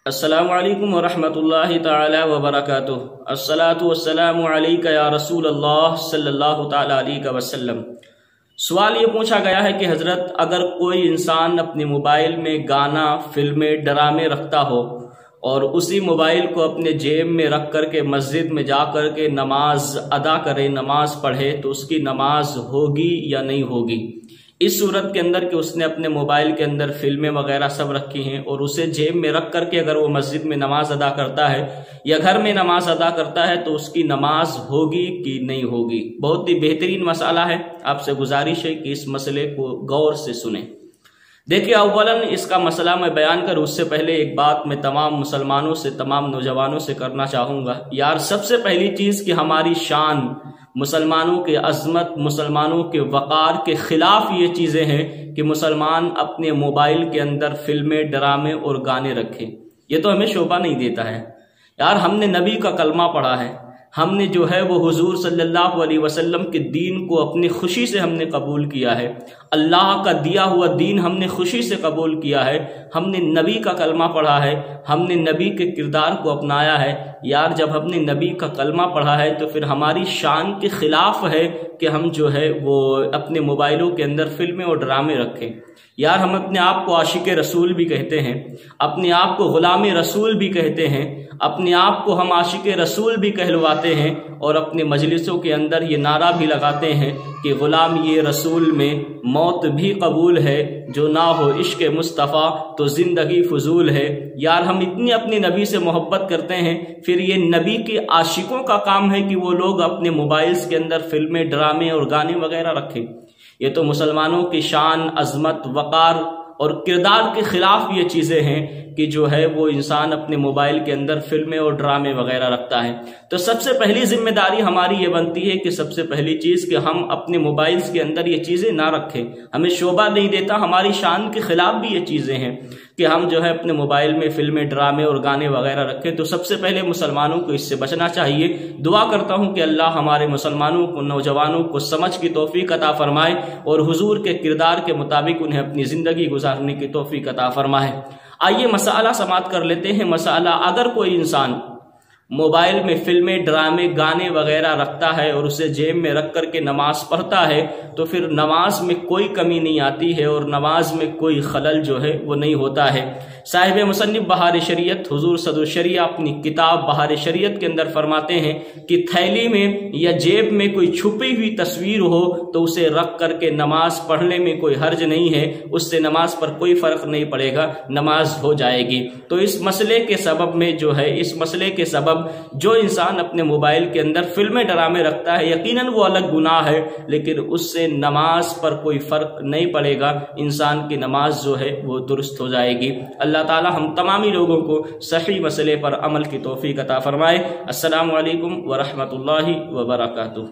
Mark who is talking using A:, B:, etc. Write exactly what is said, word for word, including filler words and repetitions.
A: السلام علیکم ورحمۃ اللہ تعالی وبرکاتہ۔ الصلاۃ والسلام علیک یا رسول اللہ صلی اللہ تعالی علیہ وسلم۔ سوال یہ پوچھا گیا ہے کہ حضرت اگر کوئی انسان اپنے موبائل میں گانا، فلمیں، ڈرامے رکھتا ہو اور اسی موبائل کو اپنے جیب میں رکھ کر کے مسجد میں جا کر کے نماز ادا کرے، نماز پڑھے، تو اس کی نماز ہوگی یا نہیں ہوگی؟ اس صورت کے اندر کہ اس نے اپنے موبائل کے اندر فلمیں وغیرہ سب رکھی ہیں اور اسے جیب میں رکھ کر کے اگر وہ مسجد میں نماز ادا کرتا ہے یا گھر میں نماز ادا کرتا ہے تو اس کی نماز ہوگی کہ نہیں ہوگی؟ بہت ہی بہترین مسئلہ ہے، آپ سے گزارش ہے کہ اس مسئلے کو غور سے سنیں۔ دیکھیے، اولاً اس کا مسئلہ میں بیان کروں اس سے پہلے ایک بات میں تمام مسلمانوں سے، تمام نوجوانوں سے کرنا چاہوں گا۔ یار، سب سے پہلی چیز کہ ہماری شان، مسلمانوں کے عظمت، مسلمانوں کے وقار کے خلاف یہ چیزیں ہیں کہ مسلمان اپنے موبائل کے اندر فلمیں، ڈرامے اور گانے رکھیں۔ یہ تو ہمیں شوبہ نہیں دیتا ہے۔ یار، ہم نے نبی کا کلمہ پڑھا ہے، ہم نے جو ہے وہ حضور صلی اللہ علیہ وسلم کے دین کو اپنی خوشی سے ہم نے قبول کیا ہے، اللہ کا دیا ہوا دین ہم نے خوشی سے قبول کیا ہے، ہم نے نبی کا کلمہ پڑھا ہے، ہم نے نبی کے کردار کو اپنایا ہے۔ یار، جب ہم نے نبی کا کلمہ پڑھا ہے تو پھر ہماری شان کے خلاف ہے کہ ہم جو ہے وہ اپنے موبائلوں کے اندر فلمیں اور ڈرامے رکھیں۔ یار، ہم اپنے آپ کو عاشق رسول بھی کہتے ہیں، اپنے آپ کو غلام رسول بھی کہتے ہیں، اپنے آپ کو ہم عاشق رسول بھی کہلواتے ہیں اور اپنے مجلسوں کے اندر یہ نعرہ بھی لگاتے ہیں کہ غلام یہ رسول میں موت بھی قبول ہے، جو نہ ہو عشق مصطفیٰ تو زندگی فضول ہے۔ یار، ہم اتنی اپنے نبی سے محبت کرتے ہیں، پھر یہ نبی کے عاشقوں کا کام ہے کہ وہ لوگ اپنے موبائلز کے اندر فلمیں، ڈرامے اور گانے وغیرہ رکھیں؟ یہ تو مسلمانوں کی شان، عظمت، وقار اور کردار کے خلاف یہ چیزیں ہیں کہ جو ہے وہ انسان اپنے موبائل کے اندر فلمیں اور ڈرامے وغیرہ رکھتا ہے۔ تو سب سے پہلی ذمہ داری ہماری یہ بنتی ہے کہ سب سے پہلی چیز کہ ہم اپنے موبائلز کے اندر یہ چیزیں نہ رکھیں۔ ہمیں شوبہ نہیں دیتا، ہماری شان کے خلاف بھی یہ چیزیں ہیں کہ ہم جو ہے اپنے موبائل میں فلمیں، ڈرامے اور گانے وغیرہ رکھیں۔ تو سب سے پہلے مسلمانوں کو اس سے بچنا چاہیے۔ دعا کرتا ہوں کہ اللہ ہمارے مسلمانوں کو، نوجوانوں کو سمجھ کی توفیق عطا فرمائے اور حضور کے کردار کے مطابق انہیں اپنی زندگی گزارنے کی توفیق عطا فرمائے۔ آئیے مسئلہ سماعت کر لیتے ہیں۔ مسئلہ، اگر کوئی انسان موبائل میں فلمیں، ڈرامے، گانے وغیرہ رکھتا ہے اور اسے جیب میں رکھ کر کے نماز پڑھتا ہے تو پھر نماز میں کوئی کمی نہیں آتی ہے اور نماز میں کوئی خلل جو ہے وہ نہیں ہوتا ہے۔ صاحب مصنف بہار شریعت حضور صدر الشریعہ اپنی کتاب بہار شریعت کے اندر فرماتے ہیں کہ تھیلی میں یا جیب میں کوئی چھپی ہوئی تصویر ہو تو اسے رکھ کر کے نماز پڑھنے میں کوئی حرج نہیں ہے، اس سے نماز پر کوئی فرق نہیں پڑے گا، نماز ہو جائے گی۔ تو اس مسئلے کے سبب میں جو ہے اس مسئلے کے سبب جو انسان اپنے موبائل کے اندر فلمیں، ڈرامے رکھتا ہے، یقیناً وہ الگ گناہ ہے، لیکن اس سے نماز پر کوئی فرق نہیں پڑے گا، انسان کی نماز جو ہے وہ درست ہو جائے گی۔ اللہ تعالی ہم تمامی لوگوں کو صحیح مسئلے پر عمل کی توفیق عطا فرمائے۔ السلام علیکم ورحمۃ اللہ وبرکاتہ۔